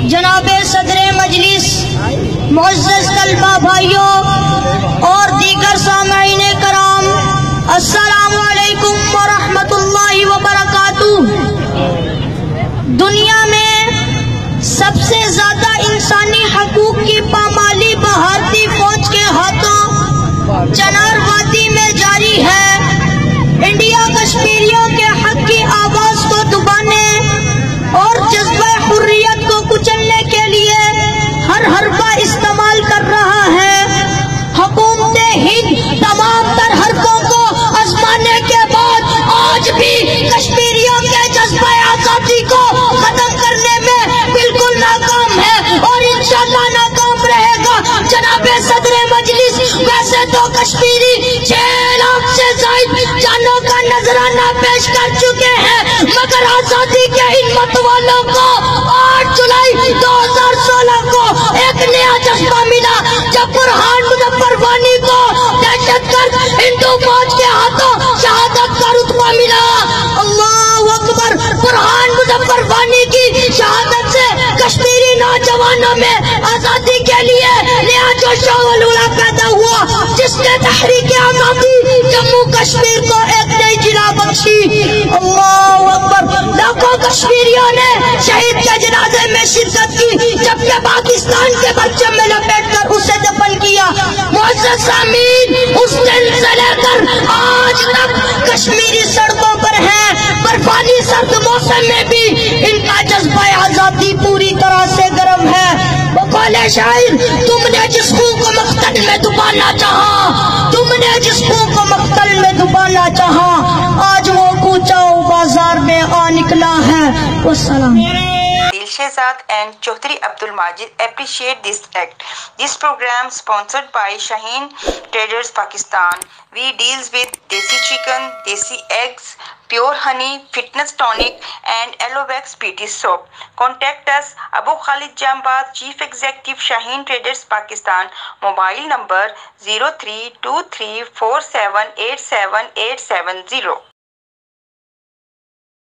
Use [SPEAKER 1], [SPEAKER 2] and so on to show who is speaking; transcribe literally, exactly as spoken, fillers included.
[SPEAKER 1] جناب صدر مجلس، معزز طلبہ بھائیوں اور دیگر سامعین کرام، السلام علیکم ورحمۃ اللہ وبرکاتہ۔ دنیا میں سب سے زیادہ انسانی حقوق کی پامالی بھارتی فوج کے ہاتھوں چنار وادی میں جاری ہے۔ انڈیا کشمیریوں کے حق کی آواز کو دبانے اور جذبہ حریت کو کچلنے کے لیے ہر حربہ استعمال کر رہا ہے۔ حکومت ہند تمام تر حربوں کو آزمانے کے بعد آج بھی کشمیریوں کے جذبہ آزادی کو ختم کرنے میں بالکل ناکام ہے اور انشاءاللہ ناکام رہے گا۔ جناب صدر مجلس، ویسے تو کشمیری چھ لاکھ سے زائد جانوں کا نذرانہ پیش کر چکے ہیں، مگر آزادی کے ہمت والوں کو آٹھ جولائی دو ہزار سولہ کو ایک نیا جذبہ ملا جب برہان مظفر وانی کو دہشت گرد ہندو فوج کے ہاتھوں شہادت کا رتبہ ملا۔ اللہ اکبر! برہان مظفر وانی کی شہادت سے کشمیری نوجوانوں میں آزادی کے لیے نیا جوش و ولولہ پیدا ہوا، جس نے تحریک آزادی جموں کشمیر کو ایک نئی جلا بخشی۔ اللہ اکبر! لاکھوں کشمیریوں نے شہید کے جنازے میں شرکت کی، جبکہ پاکستان کے بچے میں لپیٹ کر اسے دفن کیا۔ معزز سامعین، اس دن سے لے کر آج تک کشمیری سڑکوں پر ہیں۔ برفانی سرد موسم میں بھی ان کا جذبہ آزادی پوری طرح سے گرم ہے۔ بقول شاعر، تم نے جس خون کو مقتل میں دبانا چاہا، تم نے جس خون کو مقتل میں دبانا چاہا، آج وہ کوچہ بازار میں آ نکلا ہے۔ والسلام۔
[SPEAKER 2] Dilshazad and Chaudhry Abdul Majid appreciate this act. This program sponsored by Shaheen Traders Pakistan. We deals with desi chicken, desi eggs, pure honey, fitness tonic and Alovex beauty soap. Contact us Abu Khalid Jambad, Chief Executive Shaheen Traders Pakistan. Mobile number zero three two three four seven eight seven eight seven zero.